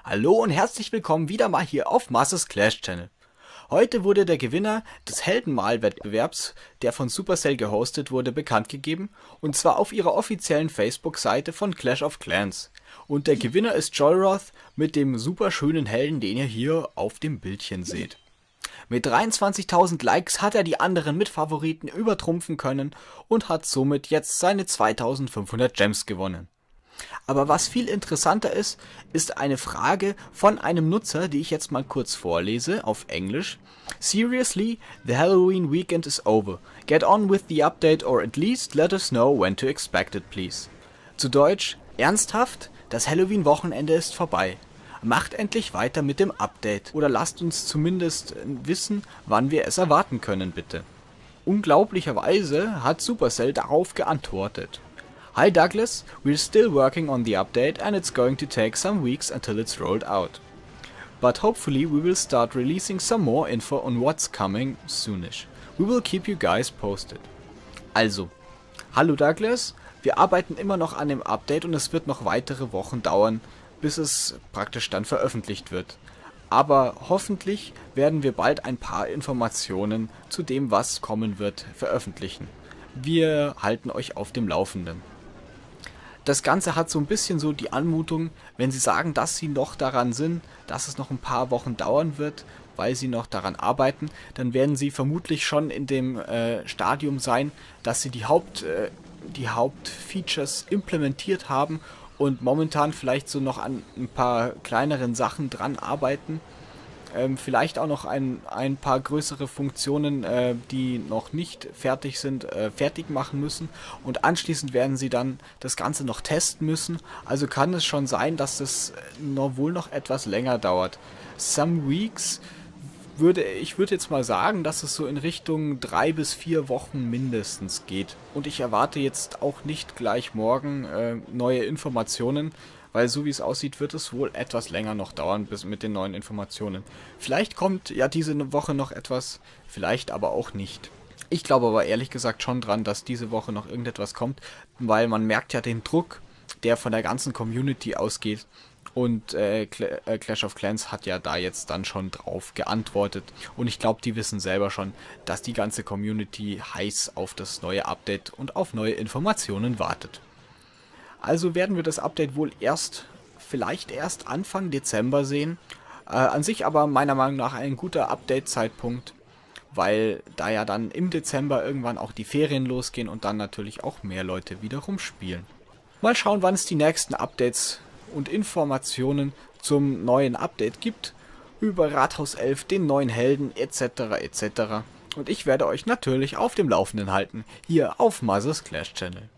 Hallo und herzlich willkommen wieder mal hier auf Masters Clash Channel. Heute wurde der Gewinner des Heldenmal-Wettbewerbs, der von Supercell gehostet wurde, bekannt gegeben, und zwar auf ihrer offiziellen Facebook-Seite von Clash of Clans. Und der Gewinner ist Joyroth mit dem super schönen Helden, den ihr hier auf dem Bildchen seht. Mit 23.000 Likes hat er die anderen Mitfavoriten übertrumpfen können und hat somit jetzt seine 2.500 Gems gewonnen. Aber was viel interessanter ist, ist eine Frage von einem Nutzer, die ich jetzt mal kurz vorlese auf Englisch. Seriously, the Halloween weekend is over. Get on with the update or at least let us know when to expect it, please. Zu Deutsch, ernsthaft, das Halloween-Wochenende ist vorbei. Macht endlich weiter mit dem Update oder lasst uns zumindest wissen, wann wir es erwarten können, bitte. Unglaublicherweise hat Supercell darauf geantwortet. Hi Douglas, we're still working on the update and it's going to take some weeks until it's rolled out. But hopefully we will start releasing some more info on what's coming soonish. We will keep you guys posted. Also, hallo Douglas, wir arbeiten immer noch an dem Update und es wird noch weitere Wochen dauern, bis es praktisch dann veröffentlicht wird. Aber hoffentlich werden wir bald ein paar Informationen zu dem, was kommen wird, veröffentlichen. Wir halten euch auf dem Laufenden. Das Ganze hat so ein bisschen so die Anmutung, wenn sie sagen, dass sie noch daran sind, dass es noch ein paar Wochen dauern wird, weil sie noch daran arbeiten, dann werden sie vermutlich schon in dem Stadium sein, dass sie die Hauptfeatures implementiert haben und momentan vielleicht so noch an ein paar kleineren Sachen dran arbeiten. Vielleicht auch noch ein paar größere Funktionen, die noch nicht fertig sind, fertig machen müssen. Und anschließend werden sie dann das Ganze noch testen müssen. Also kann es schon sein, dass das wohl noch etwas länger dauert. Some weeks ich würde jetzt mal sagen, dass es so in Richtung 3 bis 4 Wochen mindestens geht. Und ich erwarte jetzt auch nicht gleich morgen neue Informationen. Weil so wie es aussieht, wird es wohl etwas länger noch dauern bis mit den neuen Informationen. Vielleicht kommt ja diese Woche noch etwas, vielleicht aber auch nicht. Ich glaube aber ehrlich gesagt schon dran, dass diese Woche noch irgendetwas kommt, weil man merkt ja den Druck, der von der ganzen Community ausgeht. Und Clash of Clans hat ja da jetzt dann schon drauf geantwortet. Und ich glaube, die wissen selber schon, dass die ganze Community heiß auf das neue Update und auf neue Informationen wartet. Also werden wir das Update wohl vielleicht erst Anfang Dezember sehen. An sich aber meiner Meinung nach ein guter Update-Zeitpunkt, weil da ja dann im Dezember irgendwann auch die Ferien losgehen und dann natürlich auch mehr Leute wiederum spielen. Mal schauen, wann es die nächsten Updates und Informationen zum neuen Update gibt, über Rathaus 11, den neuen Helden etc. etc. Und ich werde euch natürlich auf dem Laufenden halten, hier auf Masters Clash Channel.